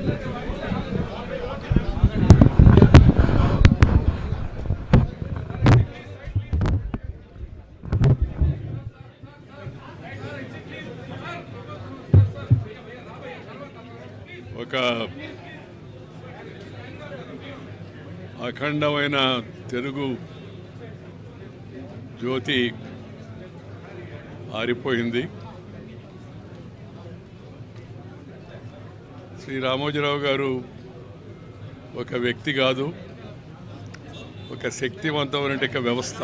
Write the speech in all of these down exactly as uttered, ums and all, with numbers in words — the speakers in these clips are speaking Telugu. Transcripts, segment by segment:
ఒక అఖండమైన తెలుగు జ్యోతి ఆరిపోయింది. శ్రీ రామోజీ రావు గారు ఒక వ్యక్తి కాదు, ఒక శక్తివంతమైన వ్యవస్థ.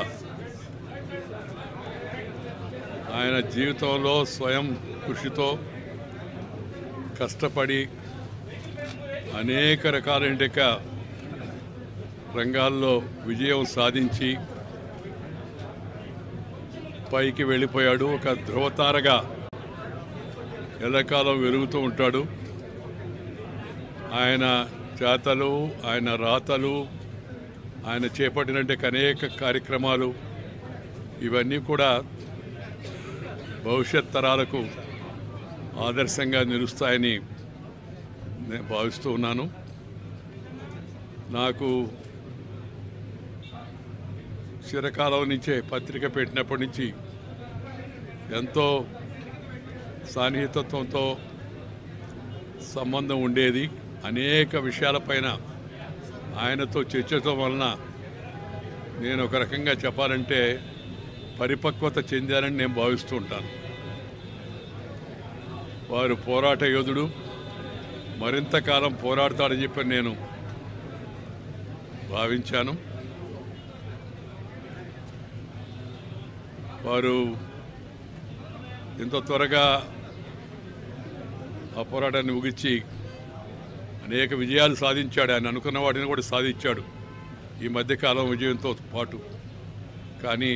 ఆయన జీవితంలో స్వయం కృషితో కష్టపడి అనేక రకాలైన రంగాల్లో విజయం సాధించి పైకి వెళ్ళిపోయాడు. ఒక ధ్రువతారగా ఎల్లకాలం వెలుగుతూ ఉంటాడు. ఆయన చేతలు, ఆయన రాతలు, ఆయన చేపట్టినట్టు అనేక కార్యక్రమాలు ఇవన్నీ కూడా భవిష్యత్ తరాలకు ఆదర్శంగా నిలుస్తాయని నేను భావిస్తూ ఉన్నాను. నాకు చిరకాలం నుంచే పత్రిక పెట్టినప్పటి నుంచి ఎంతో సాన్నిహితత్వంతో సంబంధం ఉండేది. అనేక విషయాలపైన ఆయనతో చర్చతో వలన నేను ఒక రకంగా చెప్పాలంటే పరిపక్వత చెందానని నేను భావిస్తూ ఉంటాను. వారు పోరాట యోధుడు, మరింత కాలం పోరాడతాడని చెప్పి నేను భావించాను. వారు ఎంతో త్వరగా ఆ పోరాటాన్ని ముగించి అనేక విజయాలు సాధించాడు. ఆయన అనుకున్న వాటిని కూడా సాధించాడు ఈ మధ్యకాలం విజయంతో పాటు. కానీ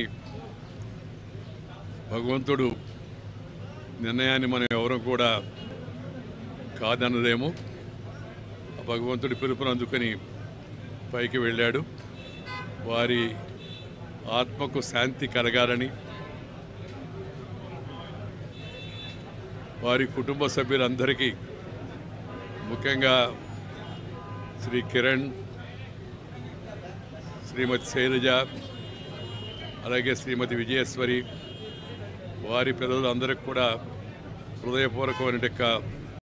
భగవంతుడు నిర్ణయాన్ని మనం ఎవరు కూడా కాదనలేము. ఆ భగవంతుడి పిలుపును అందుకొని పైకి వెళ్ళాడు. వారి ఆత్మకు శాంతి కలగాలని, వారి కుటుంబ సభ్యులందరికీ, ముఖ్యంగా శ్రీ కిరణ్, శ్రీమతి శైలజ, అలాగే శ్రీమతి విజయేశ్వరి, వారి పిల్లలందరికీ కూడా హృదయపూర్వకమైన